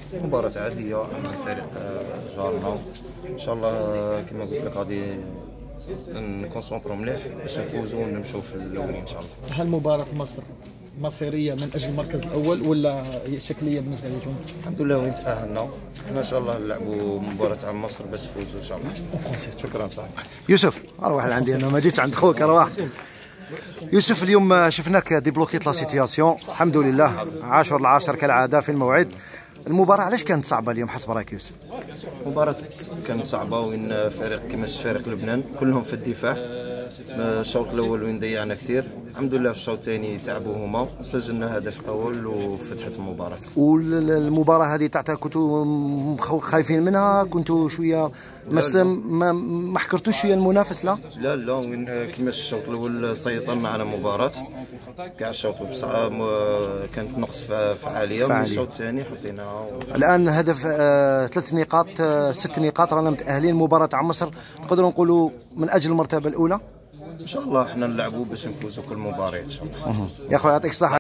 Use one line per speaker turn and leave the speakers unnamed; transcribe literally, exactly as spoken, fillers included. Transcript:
مباراة عادية مع الفريق آه، جارنا. ان شاء الله آه، كما قلت لك غادي نكونسونطرو مليح باش نفوزو ونمشيو في الاولين ان شاء الله.
هل مباراة مصر مصيرية من أجل المركز الأول ولا هي شكلية بالنسبة لكم؟
الحمد لله وين تأهلنا، حنا ان شاء الله نلعبوا مباراة تاع مصر باش نفوزوا ان شاء الله. شكرا صاحبي.
يوسف اروح لعندي انا، ما جيتش عند خوك. اروح يوسف، اليوم شفناك ديبلوكيت لا سيتياسيون الحمد لله، عاشر العاشر كالعاده في الموعد. المباراة علاش كانت صعبة اليوم حسب رايك يوسف؟
مباراة كانت صعبة وين فريق كما فريق لبنان كلهم في الدفاع. الشوط الاول وين ضيعنا كثير، الحمد لله في الشوط الثاني تعبوا هما وسجلنا هدف الاول وفتحت المباراة.
والمباراة هذه تاعتها كنتوا خايفين منها؟ كنتوا شوية ما ما, ما حكرتوش شوية المنافس؟ لا
لا لا وين كما الشوط الاول سيطرنا على المباراة كاع الشوط بصح كانت نقص فعالية، والشوط الثاني حطيناها.
الآن هدف آه ثلاث نقاط آه ست نقاط، رانا متأهلين. مباراة تاع مصر نقدروا نقولوا من أجل المرتبة الأولى.
ان شاء الله احنا نلعبوا باش نفوزوا كل مباراة ان شاء الله.
يا خويا يعطيك الصحة.